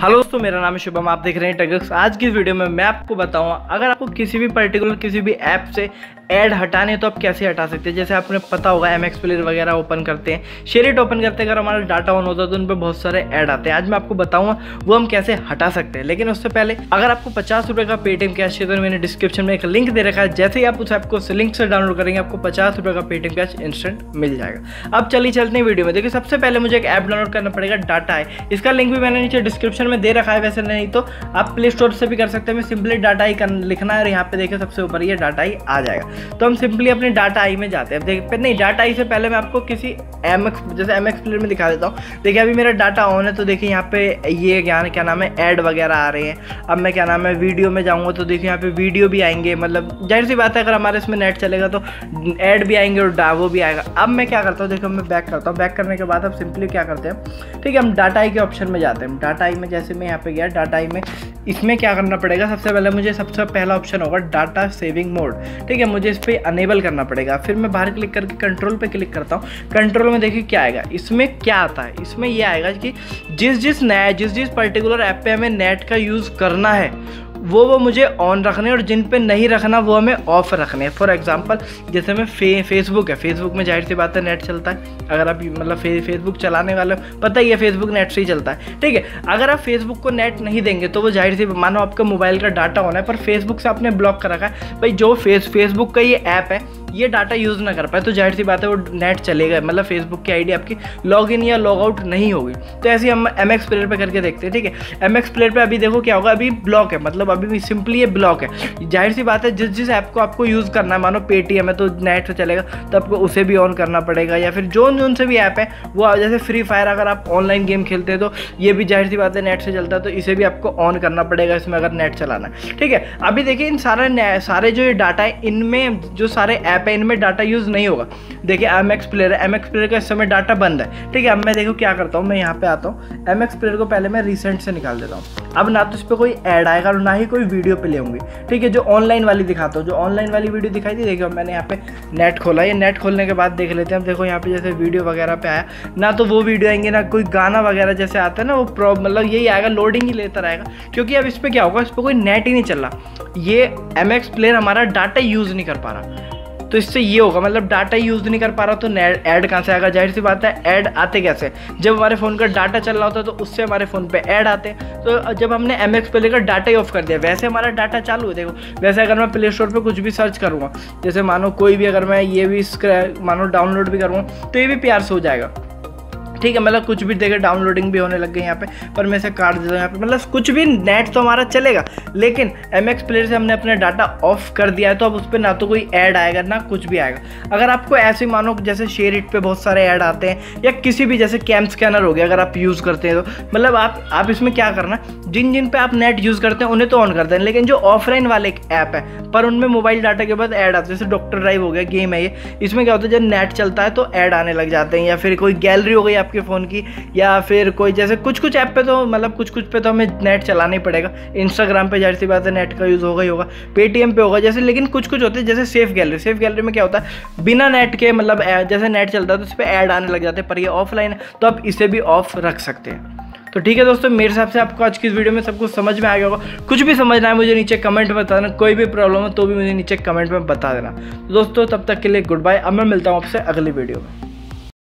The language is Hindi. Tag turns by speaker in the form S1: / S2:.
S1: हेलो दोस्तों, मेरा नाम है शुभम। आप देख रहे हैं टेक्स। आज की वीडियो में मैं आपको बताऊंगा अगर आपको किसी भी पर्टिकुलर किसी भी ऐप से ऐड हटाने तो आप कैसे हटा सकते हैं। जैसे आपने पता होगा MX प्लेयर वगैरह ओपन करते हैं, शेयरिट ओपन करते हैं, अगर हमारा डाटा ऑन होता है तो उन पर बहुत सारे ऐड आते हैं। आज मैं आपको बताऊंगा वो हम कैसे हटा सकते हैं। लेकिन उससे पहले अगर आपको 50 रुपये का पेटीएम कैश चाहिए तो मैंने डिस्क्रिप्शन में एक लिंक दे रखा है। जैसे ही आप उस ऐप को लिंक से डाउनलोड करेंगे आपको 50 रुपये का पेटीएम कैश इंस्टेंट मिल जाएगा। अब चलिए चलते हैं वीडियो में। देखिए, सबसे पहले मुझे एक ऐप डाउनलोड करना पड़ेगा, डाटा है। इसका लिंक भी मैंने नीचे डिस्क्रिप्शन में दे रखा है, वैसे नहीं तो आप प्ले स्टोर से भी कर सकते हैं। मैं सिंपली डाटा आई लिखना है और यहाँ पे देखिए सबसे ऊपर ये डाटा आई आ जाएगा। तो हम सिंपली अपने डाटा आई में जाते हैं। देखिए नहीं, डाटा आई से पहले मैं आपको किसी जैसे MX प्लेयर में दिखा देता हूँ। देखिए अभी मेरा डाटा ऑन है तो देखिए यहाँ पे ये क्या नाम है ऐड वगैरह आ रहे हैं। अब मैं वीडियो में जाऊँगा तो देखिए यहाँ पे वीडियो भी आएंगे। मतलब जाहिर सी बात है अगर हमारे इसमें नेट चलेगा तो ऐड भी आएंगे और वो भी आएगा। अब मैं क्या करता हूँ, देखो मैं बैक करता हूँ। बैक करने के बाद अब सिंपली क्या करते हैं, ठीक है, हम डाटा आई के ऑप्शन में जाते हैं। डाटा आई में जैसे मैं यहाँ पे गया, डाटा आई में इसमें क्या करना पड़ेगा, सबसे पहले मुझे सबसे पहला ऑप्शन होगा डाटा सेविंग मोड। ठीक है, मुझे इस पर अनेबल करना पड़ेगा। फिर मैं बाहर क्लिक करके कंट्रोल पे क्लिक करता हूँ। कंट्रोल में देखिए क्या आएगा, इसमें क्या आता है, इसमें ये आएगा कि जिस पर्टिकुलर ऐप पे हमें नेट का यूज़ करना है वो मुझे ऑन रखने और जिन पे नहीं रखना वो हमें ऑफ रखने हैं। फॉर एग्जांपल जैसे मैं फेसबुक है, फेसबुक में जाहिर सी बात है नेट चलता है। अगर आप मतलब फेसबुक चलाने वाले पता ही है फेसबुक नेट से ही चलता है। ठीक है, अगर आप फेसबुक को नेट नहीं देंगे तो वो जाहिर सी, मानो आपका मोबाइल का डाटा ऑन है पर फेसबुक से आपने ब्लॉक कर रखा है, भाई जो फेसबुक का ये ऐप है ये डाटा यूज़ ना कर पाए तो जाहिर सी बात है वो नेट चलेगा, मतलब फेसबुक की आईडी आपकी लॉगिन या लॉग आउट नहीं होगी। तो ऐसे हम MX प्लेयर पे करके देखते हैं। ठीक है, MX प्लेयर पे अभी देखो क्या होगा, अभी ब्लॉक है, मतलब अभी भी सिंपली ये ब्लॉक है। जाहिर सी बात है जिस ऐप को आपको यूज़ करना है, मानो पेटीएम है तो नेट से चलेगा तो आपको उसे भी ऑन करना पड़ेगा, या फिर जोन से भी ऐप है वो, जैसे फ्री फायर अगर आप ऑनलाइन गेम खेलते हैं तो ये भी जाहिर सी बात है नेट से चलता है तो इसे भी आपको ऑन करना पड़ेगा इसमें अगर नेट चलाना है। ठीक है, अभी देखिए इन सारे जो ये डाटा है इनमें जो सारे ऐप है इनमें डाटा यूज़ नहीं होगा। देखिए MX प्लेयर है, MX प्लेयर का इस समय डाटा बंद है। ठीक है, अब मैं देखो क्या करता हूँ, मैं यहाँ पे आता हूँ, MX प्लेयर को पहले मैं रिसेंट से निकाल देता हूँ। अब ना तो इस पर कोई ऐड आएगा और ना ही कोई वीडियो प्ले होंगी। ठीक है, जो ऑनलाइन वाली दिखाता हूँ, जो ऑनलाइन वाली वीडियो दिखाई थी, देखिए मैंने यहाँ पे नेट खोला। ये नेट खोलने के बाद देख लेते हैं। अब देखो यहाँ पे जैसे वीडियो वगैरह पे आया ना तो वो वीडियो आएंगे ना कोई गाना वगैरह जैसे आता है ना वो मतलब यही आएगा, लोडिंग ही लेता रहेगा। क्योंकि अब इस पर क्या होगा, इस पर कोई नेट ही नहीं चल रहा, ये MX प्लेयर हमारा डाटा यूज़ नहीं कर पा रहा। तो इससे ये होगा, मतलब डाटा यूज़ नहीं कर पा रहा तो ऐड कहाँ से आएगा। जाहिर सी बात है ऐड आते कैसे, जब हमारे फ़ोन का डाटा चल रहा होता है तो उससे हमारे फ़ोन पे ऐड आते हैं। तो जब हमने MX प्लेयर का डाटा ही ऑफ कर दिया, वैसे हमारा डाटा चालू है। देखो वैसे अगर मैं प्ले स्टोर पे कुछ भी सर्च करूँगा, जैसे मानो कोई भी, अगर मैं ये भी मानो डाउनलोड भी करूँगा तो ये भी प्यार से हो जाएगा। ठीक है, मतलब कुछ भी देखे डाउनलोडिंग भी होने लग गई यहाँ पे, पर मैं इसे काट देता हूँ यहाँ पे। मतलब कुछ भी नेट तो हमारा चलेगा, लेकिन MX प्लेयर से हमने अपना डाटा ऑफ कर दिया है तो अब उस पर ना तो कोई ऐड आएगा ना कुछ भी आएगा। अगर आपको ऐसे मानो जैसे शेयरिट पे बहुत सारे ऐड आते हैं या किसी भी जैसे कैम स्कैनर हो गया अगर आप यूज़ करते हैं तो मतलब आप इसमें क्या करना, जिन पे आप नेट यूज़ करते हैं उन्हें तो ऑन करते हैं, लेकिन जो ऑफलाइन वाले ऐप है पर उनमें मोबाइल डाटा के बाद ऐड आते हैं, जैसे डॉक्टर ड्राइव हो गया, गेम है ये, इसमें क्या होता है जब नेट चलता है तो ऐड आने लग जाते हैं। या फिर कोई गैलरी हो गई आपके फ़ोन की, या फिर कोई जैसे कुछ ऐप पे तो मतलब कुछ पे तो हमें नेट चलाना ही पड़ेगा। इंस्टाग्राम पे जाहिर सी बात है नेट का यूज़ होगा ही होगा, पेटीएम पे होगा जैसे। लेकिन कुछ होते हैं जैसे सेफ गैलरी में क्या होता है बिना नेट के, मतलब जैसे नेट चलता है तो इस पर ऐड आने लग जाते हैं, पर ये ऑफलाइन है तो आप इसे भी ऑफ रख सकते हैं। तो ठीक है दोस्तों, मेरे हिसाब से आपको आज की इस वीडियो में सब कुछ समझ में आ गया होगा। कुछ भी समझना है मुझे नीचे कमेंट में बता देना, कोई भी प्रॉब्लम है तो भी मुझे नीचे कमेंट में बता देना। तो दोस्तों तब तक के लिए गुड बाय। अब मैं मिलता हूँ आपसे अगली वीडियो में।